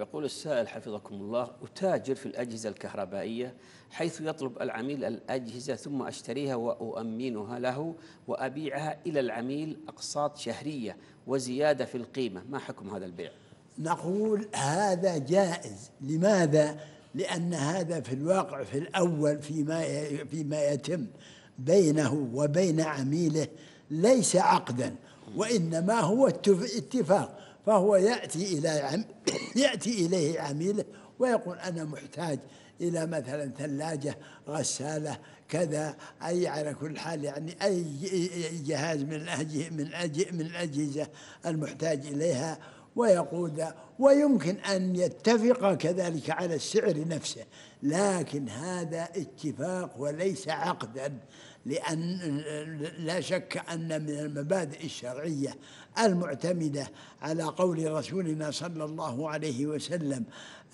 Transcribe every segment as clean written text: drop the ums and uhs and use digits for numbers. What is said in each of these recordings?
يقول السائل حفظكم الله: أتاجر في الأجهزة الكهربائية، حيث يطلب العميل الأجهزة ثم أشتريها وأؤمنها له وأبيعها إلى العميل أقساط شهرية وزيادة في القيمة، ما حكم هذا البيع؟ نقول هذا جائز. لماذا؟ لأن هذا في الواقع في الأول فيما يتم بينه وبين عميله ليس عقدا، وإنما هو اتفاق. فهو يأتي إليه عميله ويقول: أنا محتاج إلى مثلا ثلاجة، غسالة، كذا، أي على كل حال يعني أي جهاز من الأجهزة المحتاج إليها، ويقول ويمكن أن يتفق كذلك على السعر نفسه، لكن هذا اتفاق وليس عقدا. لأن لا شك أن من المبادئ الشرعية المعتمدة على قول رسولنا صلى الله عليه وسلم: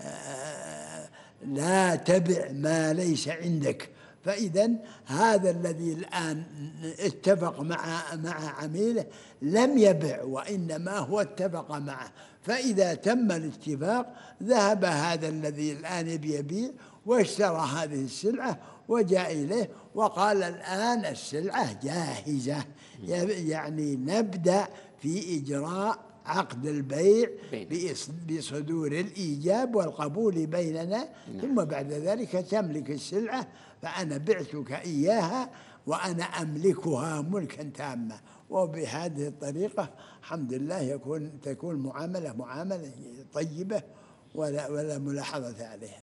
لا تبع ما ليس عندك. فإذا هذا الذي الآن اتفق مع عميله لم يبع، وإنما هو اتفق معه. فإذا تم الاتفاق ذهب هذا الذي الآن يبيع واشترى هذه السلعة وجاء إليه وقال: الآن السلعة جاهزة، يعني نبدأ في إجراء عقد البيع بصدور الإيجاب والقبول بيننا، ثم بعد ذلك تملك السلعة، فأنا بعتك إياها وأنا أملكها ملكا تاما. وبهذه الطريقة الحمد لله تكون معاملة طيبة ولا ملاحظة عليها.